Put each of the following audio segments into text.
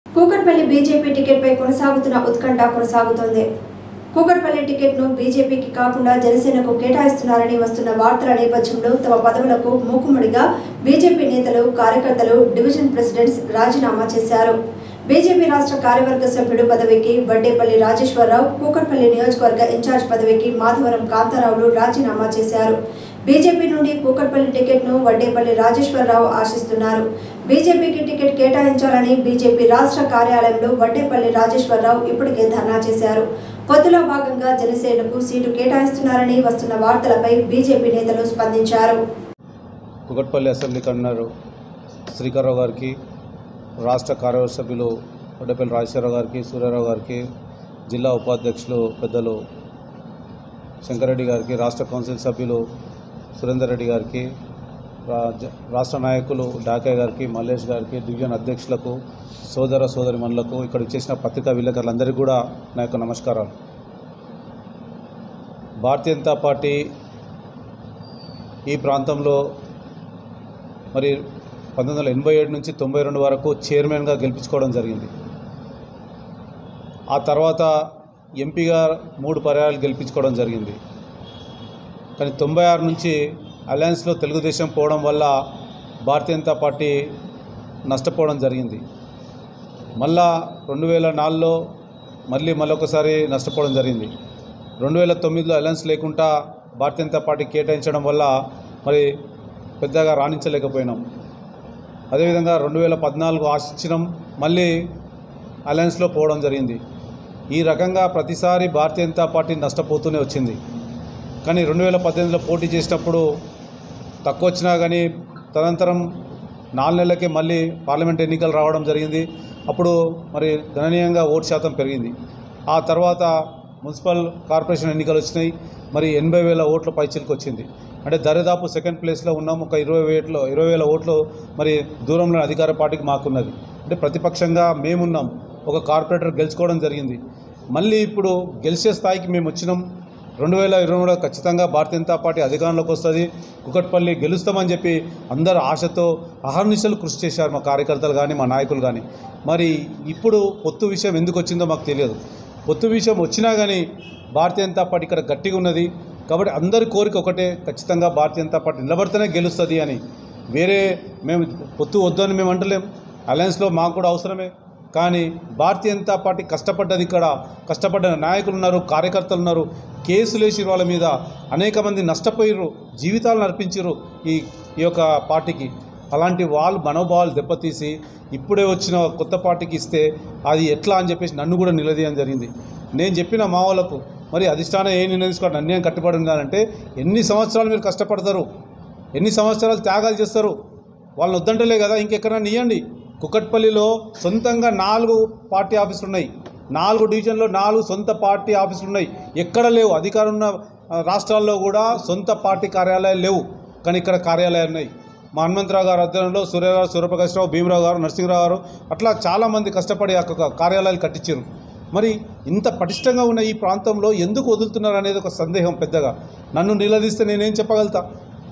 Kukatpally BJP టికెట్పై కొనసాగుతున్న ఉత్కంఠ కొనసాగుతోంది. కూకట్పల్లి టికెట్ను బీజేపీకి కాకుండా జనసేనకు కేటాయిస్తున్నారని వస్తున్న వార్తల నేపథ్యంలో తమ పదవులకు మూకుమ్మడిగా బీజేపీ నేతలు, కార్యకర్తలు, డివిజన్ ప్రెసిడెంట్స్ రాజీనామా చేశారు. బీజేపీ రాష్ట్ర కార్యవర్గ సభ్యుడు పదవికి వడ్డేపల్లి రాజేశ్వరరావు, కూకట్పల్లి నియోజకవర్గ ఇన్ఛార్జ్ పదవికి మాధవరం కాంతారావులు రాజీనామా చేశారు. బీజేపీ నుండి కూకట్పల్లి టికెట్ను వడ్డేపల్లి రాజేశ్వరరావు ఆశిస్తున్నారు. బీజేపీకి టికెట్ కేటాయించాలని బీజేపీ రాష్ట్ర కార్యాలయంలో వడ్డేపల్లి రాజేశ్వరరావు ఇప్పటికే ధర్నా చేశారు. పొత్తులో భాగంగా జనసేనకు సీటు కేటాయిస్తున్నారని వస్తున్న వార్తలపై బీజేపీ నేతలు స్పందించారు. కూకట్పల్లి అసెంబ్లీ కన్వీనర్ శ్రీకర్రావు గారికి, రాష్ట్ర కార్యవర్గ సభ్యులు వడ్డేపల్లి రాజేశ్వరరావు గారికి, సూర్యారావు గారికి, జిల్లా ఉపాధ్యక్షులు పెద్దలు శంకరెడ్డి గారికి, రాష్ట్ర కౌన్సిల్ సభ్యులు సురేందర్ రెడ్డి గారికి, రాష్ట్ర నాయకులు డాకే గారికి, మల్లేష్ గారికి, డివిజన్ అధ్యక్షులకు, సోదర సోదరిమణులకు, ఇక్కడ చేసిన పత్రికా విలేకరులందరికీ కూడా నా యొక్క నమస్కారాలు. భారతీయ జనతా పార్టీ ఈ ప్రాంతంలో మరి 1987 నుంచి 92 వరకు చైర్మన్గా గెలిపించుకోవడం జరిగింది. ఆ తర్వాత ఎంపీగా 3 పర్యాయాలు గెలిపించుకోవడం జరిగింది. కానీ 96 నుంచి అలయన్స్లో తెలుగుదేశం పోవడం వల్ల భారతీయ జనతా పార్టీ నష్టపోవడం జరిగింది. మళ్ళా 2004లో మళ్ళొకసారి నష్టపోవడం జరిగింది. 2009లో అలయన్స్ లేకుండా భారతీయ జనతా పార్టీ కేటాయించడం వల్ల మరి పెద్దగా రాణించలేకపోయినాం. అదేవిధంగా 2014 ఆశించినాం, మళ్ళీ అలయన్స్లో పోవడం జరిగింది. ఈ రకంగా ప్రతిసారి భారతీయ జనతా పార్టీ నష్టపోతూనే వచ్చింది. కానీ 2018లో పోటీ చేసినప్పుడు తక్కువ వచ్చినా కానీ తదనంతరం 4 నెలలకే మళ్ళీ పార్లమెంట్ ఎన్నికలు రావడం జరిగింది. అప్పుడు మరి గణనీయంగా ఓటు శాతం పెరిగింది. ఆ తర్వాత మున్సిపల్ కార్పొరేషన్ ఎన్నికలు వచ్చినాయి. మరి 80,000 ఓట్ల పైచిలకు వచ్చింది. అంటే దరిదాపు సెకండ్ ప్లేస్లో ఉన్నాం. ఒక 20,000 ఓట్లు మరి దూరంలో అధికార పార్టీకి మాకున్నది. అంటే ప్రతిపక్షంగా మేమున్నాం. ఒక కార్పొరేటర్ గెలుచుకోవడం జరిగింది. మళ్ళీ ఇప్పుడు గెలిచే స్థాయికి మేము వచ్చినాం. 2023 ఖచ్చితంగా భారతీయ జనతా పార్టీ అధికారంలోకి వస్తుంది, కూకట్పల్లి గెలుస్తామని చెప్పి అందరూ ఆశతో అహర్నిశలు కృషి చేశారు, మా కార్యకర్తలు కానీ మా నాయకులు కానీ. మరి ఇప్పుడు పొత్తు విషయం ఎందుకు వచ్చిందో మాకు తెలియదు. పొత్తు విషయం వచ్చినా కానీ భారతీయ జనతా పార్టీ ఇక్కడ గట్టిగా ఉన్నది. కాబట్టి అందరి కోరిక ఒకటే, ఖచ్చితంగా భారతీయ జనతా పార్టీ నిలబడితేనే గెలుస్తుంది అని. వేరే మేము పొత్తు వద్దని మేము అంటలేం. అలయన్స్లో మాకు కూడా అవసరమే. కానీ భారతీయ జనతా పార్టీ కష్టపడ్డది, ఇక్కడ కష్టపడ్డ నాయకులు ఉన్నారు, కార్యకర్తలు ఉన్నారు. కేసులు వేసి వాళ్ళ మీద అనేక మంది నష్టపోయారు, జీవితాలను అర్పించారు ఈ యొక్క పార్టీకి. అలాంటి వాళ్ళు మనోభావాలు దెబ్బతీసి ఇప్పుడే వచ్చిన కొత్త పార్టీకి ఇస్తే అది ఎట్లా అని చెప్పేసి నన్ను కూడా నిలదీయడం జరిగింది. నేను చెప్పిన మా వాళ్ళకు మరి అధిష్టానం ఏ నిర్ణయం తీసుకోవడం అన్యాయం కట్టుబడి ఉండాలంటే ఎన్ని సంవత్సరాలు మీరు కష్టపడతారు, ఎన్ని సంవత్సరాలు త్యాగాలు చేస్తారు, వాళ్ళని వద్దంటలే కదా ఇంకెక్కడైనా ఇవ్వండి. కూకట్పల్లిలో సొంతంగా 4 పార్టీ ఆఫీసులు ఉన్నాయి. 4 డివిజన్లో 4 సొంత పార్టీ ఆఫీసులు ఉన్నాయి. ఎక్కడ లేవు. అధికారం ఉన్న రాష్ట్రాల్లో కూడా సొంత పార్టీ కార్యాలయాలు లేవు, కానీ ఇక్కడ కార్యాలయాలు ఉన్నాయి. మా హనుమంతరావు గారు అధ్యయనంలో సూర్యరావు, సూర్యప్రకాశ్రావు, భీమరావు గారు, నరసింహరావు గారు అట్లా చాలామంది కష్టపడి కార్యాలయాలు కట్టించారు. మరి ఇంత పటిష్టంగా ఉన్న ఈ ప్రాంతంలో ఎందుకు వదులుతున్నారు అనేది ఒక సందేహం పెద్దగా. నన్ను నిలదీస్తే నేనేం చెప్పగలుగుతా?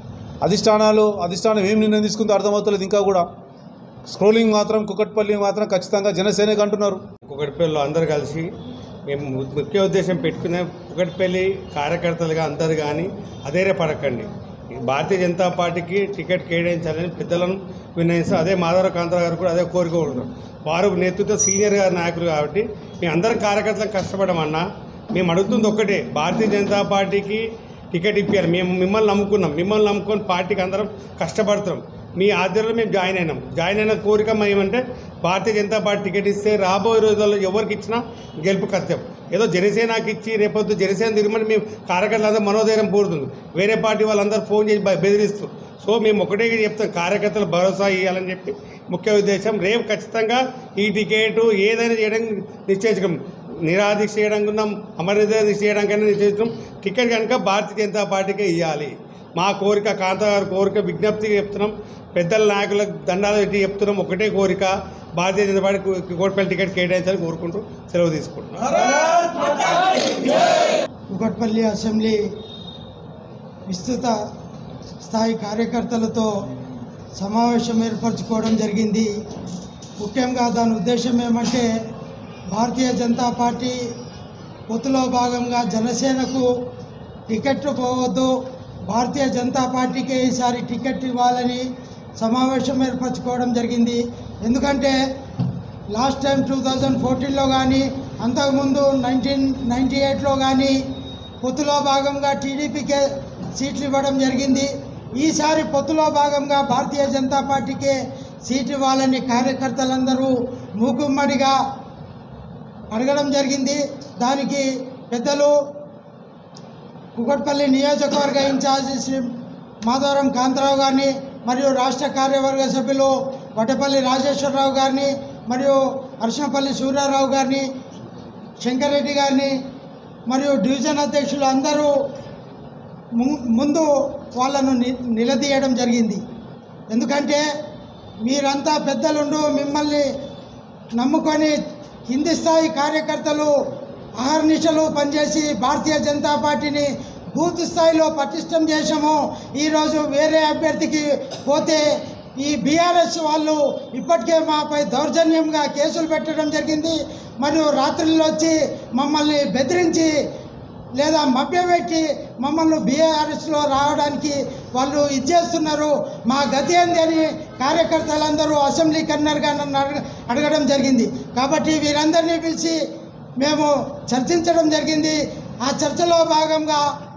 అధిష్టానం ఏం నిర్ణయం తీసుకుందో అర్థమవుతలేదు. ఇంకా కూడా స్క్రోలింగ్ మాత్రం కూకట్పల్లి మాత్రం ఖచ్చితంగా జనసేనకి అంటున్నారు. కూకట్పల్లిలో అందరు కలిసి మేము ముఖ్య ఉద్దేశం పెట్టుకునే కూకట్పల్లి కార్యకర్తలుగా అందరు కానీ అధైర్యపడకండి. భారతీయ జనతా పార్టీకి టికెట్ కేటాయించాలని పెద్దలను విన్నయిస్తారు. అదే మాధవరావు కాంతారావు గారు కూడా అదే కోరుకుంటున్నారు. వారు నేతృత్వ సీనియర్ గారి నాయకులు కాబట్టి మేము అందరం కార్యకర్తలకు కష్టపడమన్నా మేము అడుగుతుంది ఒక్కటే, భారతీయ జనతా పార్టీకి టికెట్ ఇప్పారు. మేము మిమ్మల్ని నమ్ముకొని పార్టీకి అందరం కష్టపడుతున్నాం. మీ ఆధ్వర్యంలో మేము జాయిన్ అయిన కోరిక ఏమంటే భారతీయ జనతా పార్టీ టికెట్ ఇస్తే రాబోయే రోజుల్లో ఎవరికి ఇచ్చినా గెలుపు కత్యం. ఏదో జనసేనకి ఇచ్చి రేపొద్దు జనసేన తిరగమని మేము కార్యకర్తలందరూ మనోధైర్యం పోతుంది. వేరే పార్టీ వాళ్ళందరూ ఫోన్ చేసి బెదిరిస్తారు. సో మేము ఒకటే చెప్తాం, కార్యకర్తలు భరోసా ఇవ్వాలని చెప్పి ముఖ్య ఉద్దేశం. రేపు ఖచ్చితంగా ఈ టికెట్ ఏదైనా చేయడానికి నిశ్చయించడం, నిరాదీక్ష చేయడానికి అమరనిరాదీక్ష చేయడానికైనా నిశ్చయించడం. టికెట్ కనుక భారతీయ జనతా పార్టీకే ఇవ్వాలి. మా కోరిక, కాంతాగారి కోరిక, విజ్ఞప్తిగా చెప్తున్నాం. పెద్దల నాయకులకు దండాలు పెట్టి చెప్తున్నాం. ఒకటే కోరిక, భారతీయ జనతా పార్టీ కూకట్పల్లి టికెట్ కేటాయించాలని కోరుకుంటూ సెలవు తీసుకుంటున్నాం. కూకట్పల్లి అసెంబ్లీ విస్తృత స్థాయి కార్యకర్తలతో సమావేశం ఏర్పరచుకోవడం జరిగింది. ముఖ్యంగా దాని ఉద్దేశం ఏమంటే భారతీయ జనతా పార్టీ పొత్తులో భాగంగా జనసేనకు టికెట్లు పోవద్దు, భారతీయ జనతా పార్టీకి ఈసారి టికెట్ ఇవ్వాలని సమావేశం ఏర్పరచుకోవడం జరిగింది. ఎందుకంటే లాస్ట్ టైం 2014లో కానీ అంతకుముందు 1998లో కానీ పొత్తులో భాగంగా టీడీపీకే సీట్లు ఇవ్వడం జరిగింది. ఈసారి పొత్తులో భాగంగా భారతీయ జనతా పార్టీకే సీట్ ఇవ్వాలని కార్యకర్తలందరూ మూకుమ్మడిగా అడగడం జరిగింది. దానికి పెద్దలు కుకట్పల్లి నియోజకవర్గ ఇన్ఛార్జి శ్రీ మాధవరం కాంతారావు గారిని మరియు రాష్ట్ర కార్యవర్గ సభ్యులు వటపల్లి రాజేశ్వరరావు గారిని మరియు అర్షనపల్లి సూర్యారావు గారిని, శంకర్రెడ్డి గారిని మరియు డివిజన్ అధ్యక్షులు అందరూ ముందు వాళ్ళను నిలదీయడం జరిగింది. ఎందుకంటే మీరంతా పెద్దలుండు మిమ్మల్ని నమ్ముకొని కింది స్థాయి కార్యకర్తలు అహర్నిశలు పనిచేసి భారతీయ జనతా పార్టీని బూత్ స్థాయిలో పటిష్టం చేశాము. ఈరోజు వేరే అభ్యర్థికి పోతే ఈ బీఆర్ఎస్ వాళ్ళు ఇప్పటికే మాపై దౌర్జన్యంగా కేసులు పెట్టడం జరిగింది. మరియు రాత్రుల్లో వచ్చి మమ్మల్ని బెదిరించి లేదా మభ్యపెట్టి మమ్మల్ని బీఆర్ఎస్లో రావడానికి వాళ్ళు ఇచ్చేస్తున్నారు. మా గతి ఏంది అని కార్యకర్తలందరూ అసెంబ్లీ కన్వీనర్గా నన్ను అడగడం జరిగింది. కాబట్టి వీరందరినీ పిలిచి మేము చర్చించడం జరిగింది. ఆ చర్చలో భాగంగా